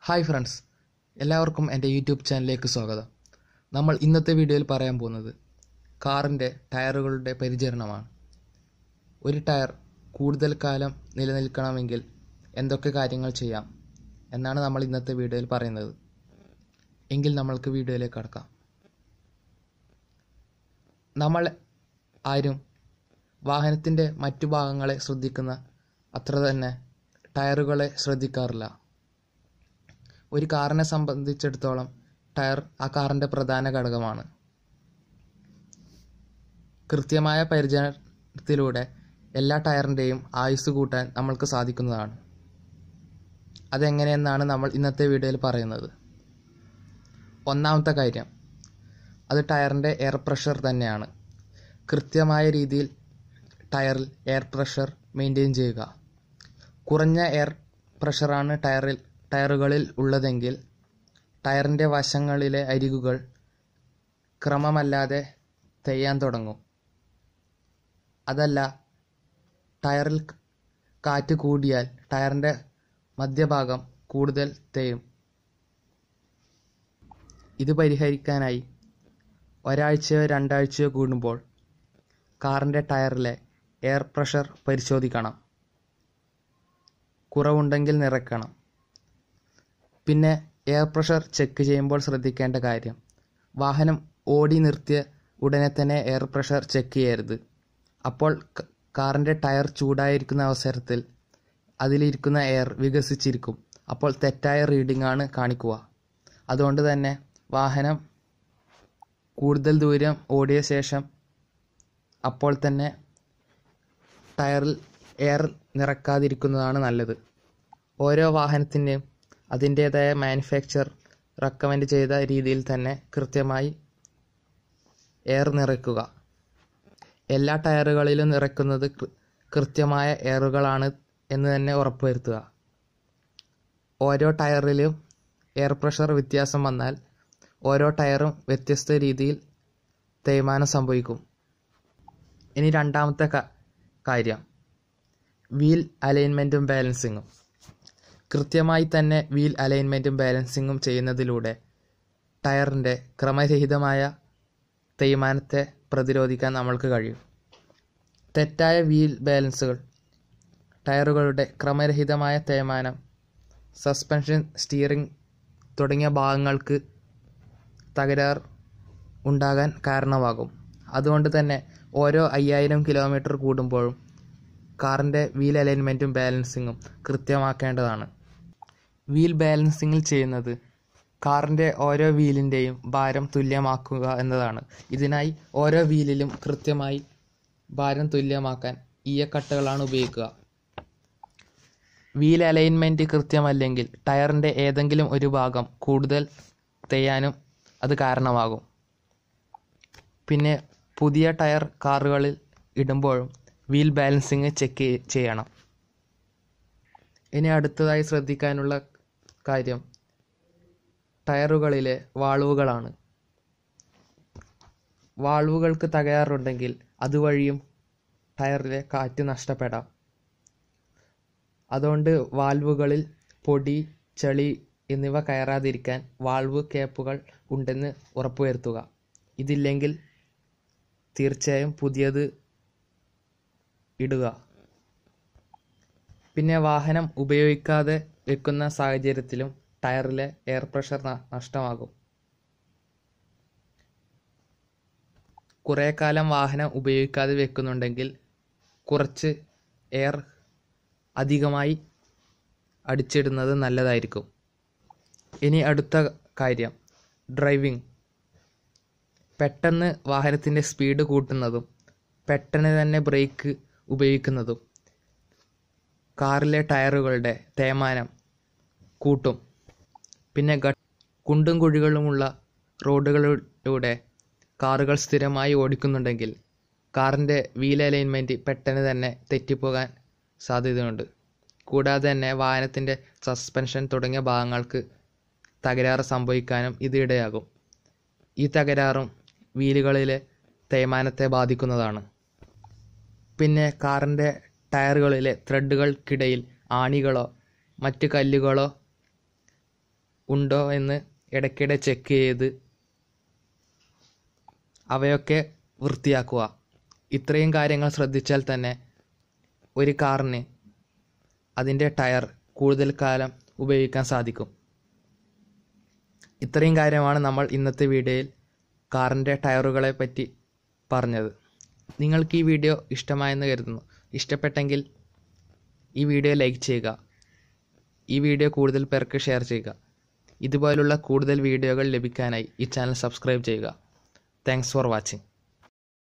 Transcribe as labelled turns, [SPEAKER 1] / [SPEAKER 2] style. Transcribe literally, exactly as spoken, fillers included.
[SPEAKER 1] Hi friends, എല്ലാവർക്കും എൻ്റെ YouTube ചാനലിലേക്ക് സ്വാഗതം. നമ്മൾ ഇന്നത്തെ വീഡിയോയിൽ പറയാൻ പോകുന്നത് കാറിൻ്റെ ടയറുകളുടെ പരിചരണമാണ്. ഒരു ടയർ കൂടുതൽ കാലം നിലനിൽക്കണമെങ്കിൽ എന്തൊക്കെ കാര്യങ്ങൾ ചെയ്യാം എന്നാണ് നമ്മൾ ഇന്നത്തെ വീഡിയോയിൽ പറയുന്നത്. എങ്കിൽ നമ്മൾക്ക് വീഡിയോയിലേക്ക് കടക്കാം. നമ്മൾ ആരും വാഹനത്തിൻ്റെ മറ്റു ഭാഗങ്ങളെ ശ്രദ്ധിക്കുന്ന അത്ര തന്നെ ടയറുകളെ ശ്രദ്ധിക്കാറില്ല. ഒരു കാറിനെ സംബന്ധിച്ചിടത്തോളം ടയർ ആ കാറിൻ്റെ പ്രധാന ഘടകമാണ്. കൃത്യമായ പരിചരണത്തിലൂടെ എല്ലാ ടയറിൻ്റെയും ആയുസ് കൂട്ടാൻ നമ്മൾക്ക് സാധിക്കുന്നതാണ്. അതെങ്ങനെയെന്നാണ് നമ്മൾ ഇന്നത്തെ വീഡിയോയിൽ പറയുന്നത്. ഒന്നാമത്തെ കാര്യം, അത് ടയറിൻ്റെ എയർ പ്രഷർ തന്നെയാണ്. കൃത്യമായ രീതിയിൽ ടയറിൽ എയർ പ്രഷർ മെയിൻറ്റെയിൻ ചെയ്യുക. കുറഞ്ഞ എയർ പ്രഷറാണ് ടയറിൽ ടയറുകളിൽ ഉള്ളതെങ്കിൽ ടയറിൻ്റെ വശങ്ങളിലെ അരികുകൾ ക്രമമല്ലാതെ തേയാൻ തുടങ്ങും. അതല്ല, ടയറിൽ കാറ്റ് കൂടിയാൽ ടയറിൻ്റെ മധ്യഭാഗം കൂടുതൽ തേയും. ഇത് പരിഹരിക്കാനായി ഒരാഴ്ചയോ രണ്ടാഴ്ചയോ കൂടുമ്പോൾ കാറിൻ്റെ ടയറിലെ എയർ പ്രഷർ പരിശോധിക്കണം. കുറവുണ്ടെങ്കിൽ നിറയ്ക്കണം. പിന്നെ എയർ പ്രഷർ ചെക്ക് ചെയ്യുമ്പോൾ ശ്രദ്ധിക്കേണ്ട കാര്യം, വാഹനം ഓടി നിർത്തിയ ഉടനെ തന്നെ എയർ പ്രഷർ ചെക്ക് ചെയ്യരുത്. അപ്പോൾ കാറിൻ്റെ ടയർ ചൂടായിരിക്കുന്ന അവസരത്തിൽ അതിലിരിക്കുന്ന എയർ വികസിച്ചിരിക്കും. അപ്പോൾ തെറ്റായ റീഡിംഗ് ആണ് കാണിക്കുക. അതുകൊണ്ട് തന്നെ വാഹനം കൂടുതൽ ദൂരം ഓടിയ ശേഷം അപ്പോൾ തന്നെ ടയറിൽ എയർ നിറക്കാതിരിക്കുന്നതാണ് നല്ലത്. ഓരോ വാഹനത്തിൻ്റെയും അതിൻ്റേതായ മാനുഫാക്ചർ റെക്കമെൻഡ് ചെയ്ത രീതിയിൽ തന്നെ കൃത്യമായി എയർ നിറയ്ക്കുക. എല്ലാ ടയറുകളിലും നിറയ്ക്കുന്നത് കൃത്യമായ എയറുകളാണ് എന്ന് തന്നെ ഉറപ്പുവരുത്തുക. ഓരോ ടയറിലും എയർ പ്രഷർ വ്യത്യാസം വന്നാൽ ഓരോ ടയറും വ്യത്യസ്ത രീതിയിൽ തേയ്മാനം സംഭവിക്കും. ഇനി രണ്ടാമത്തെ കാര്യം, വീൽ അലൈൻമെൻറ്റും ബാലൻസിങ്ങും. കൃത്യമായി തന്നെ വീൽ അലൈൻമെൻറ്റും ബാലൻസിങ്ങും ചെയ്യുന്നതിലൂടെ ടയറിൻ്റെ ക്രമരഹിതമായ തേയ്മാനത്തെ പ്രതിരോധിക്കാൻ നമ്മൾക്ക് കഴിയും. തെറ്റായ വീൽ ബാലൻസുകൾ ടയറുകളുടെ ക്രമരഹിതമായ തേയ്മാനം, സസ്പെൻഷൻ, സ്റ്റിയറിംഗ് തുടങ്ങിയ ഭാഗങ്ങൾക്ക് തകരാർ ഉണ്ടാകാൻ കാരണമാകും. അതുകൊണ്ട് തന്നെ ഓരോ അയ്യായിരം കിലോമീറ്റർ കൂടുമ്പോഴും കാറിൻ്റെ വീൽ അലൈൻമെൻറ്റും ബാലൻസിങ്ങും കൃത്യമാക്കേണ്ടതാണ്. വീൽ ബാലൻസിങ്ങിൽ ചെയ്യുന്നത് കാറിൻ്റെ ഓരോ വീലിൻ്റെയും ഭാരം തുല്യമാക്കുക എന്നതാണ്. ഇതിനായി ഓരോ വീലിലും കൃത്യമായി ഭാരം തുല്യമാക്കാൻ ഈയക്കട്ടകളാണ് ഉപയോഗിക്കുക. വീൽ അലൈൻമെൻറ്റ് കൃത്യമല്ലെങ്കിൽ ടയറിൻ്റെ ഏതെങ്കിലും ഒരു ഭാഗം കൂടുതൽ തേയാനും അത് കാരണമാകും. പിന്നെ പുതിയ ടയർ കാറുകളിൽ ഇടുമ്പോഴും വീൽ ബാലൻസിങ് ചെക്ക് ചെയ്യണം. ഇനി അടുത്തതായി ശ്രദ്ധിക്കാനുള്ള കാര്യം ടയറുകളിലെ വാൾവുകളാണ്. വാൾവുകൾക്ക് തകരാറുണ്ടെങ്കിൽ അതുവഴിയും ടയറിലെ കാറ്റ് നഷ്ടപ്പെടാം. അതുകൊണ്ട് വാൽവുകളിൽ പൊടി, ചെളി എന്നിവ കയറാതിരിക്കാൻ വാൾവ് ക്യാപ്പുകൾ ഉണ്ടെന്ന് ഉറപ്പുവരുത്തുക. ഇതില്ലെങ്കിൽ തീർച്ചയായും പുതിയത് ഇടുക. പിന്നെ വാഹനം ഉപയോഗിക്കാതെ വെക്കുന്ന സാഹചര്യത്തിലും ടയറിലെ എയർ പ്രഷർ നഷ്ടമാകും. കുറേ കാലം വാഹനം ഉപയോഗിക്കാതെ വെക്കുന്നുണ്ടെങ്കിൽ കുറച്ച് എയർ അധികമായി അടിച്ചിടുന്നത് നല്ലതായിരിക്കും. ഇനി അടുത്ത കാര്യം, ഡ്രൈവിംഗ്. പെട്ടെന്ന് വാഹനത്തിൻ്റെ സ്പീഡ് കൂട്ടുന്നതും പെട്ടെന്ന് തന്നെ ബ്രേക്ക് ഉപയോഗിക്കുന്നതും കാറിലെ ടയറുകളുടെ തേയ്മാനം കൂട്ടും. പിന്നെ കുണ്ടും കുഴികളുമുള്ള റോഡുകളിലൂടെ കാറുകൾ സ്ഥിരമായി ഓടിക്കുന്നുണ്ടെങ്കിൽ കാറിൻ്റെ വീൽ അലൈൻമെൻറ്റ് പെട്ടെന്ന് തന്നെ തെറ്റിപ്പോകാൻ സാധ്യതയുണ്ട്. കൂടാതെ തന്നെ വാഹനത്തിൻ്റെ സസ്പെൻഷൻ തുടങ്ങിയ ഭാഗങ്ങൾക്ക് തകരാറ് സംഭവിക്കാനും ഇത് ഇടയാകും. ഈ തകരാറും വീലുകളിലെ തേയ്മാനത്തെ ബാധിക്കുന്നതാണ്. പിന്നെ കാറിൻ്റെ ടയറുകളിലെ ത്രെഡുകൾക്കിടയിൽ ആണികളോ മറ്റ് കല്ലുകളോ ഉണ്ടോ എന്ന് ഇടയ്ക്കിടെ ചെക്ക് ചെയ്ത് അവയൊക്കെ വൃത്തിയാക്കുക. ഇത്രയും കാര്യങ്ങൾ ശ്രദ്ധിച്ചാൽ തന്നെ ഒരു കാറിന് അതിൻ്റെ ടയർ കൂടുതൽ കാലം ഉപയോഗിക്കാൻ സാധിക്കും. ഇത്രയും കാര്യമാണ് നമ്മൾ ഇന്നത്തെ വീഡിയോയിൽ കാറിൻ്റെ ടയറുകളെ പറ്റി പറഞ്ഞത്. നിങ്ങൾക്ക് ഈ വീഡിയോ ഇഷ്ടമായെന്ന് കരുതുന്നു. ഇഷ്ടപ്പെട്ടെങ്കിൽ ഈ വീഡിയോ ലൈക്ക് ചെയ്യുക. ഈ വീഡിയോ കൂടുതൽ പേർക്ക് ഷെയർ ചെയ്യുക. ഇതുപോലുള്ള കൂടുതൽ വീഡിയോകൾ ലഭിക്കാനായി ഈ ചാനൽ സബ്സ്ക്രൈബ് ചെയ്യുക. Thanks for watching.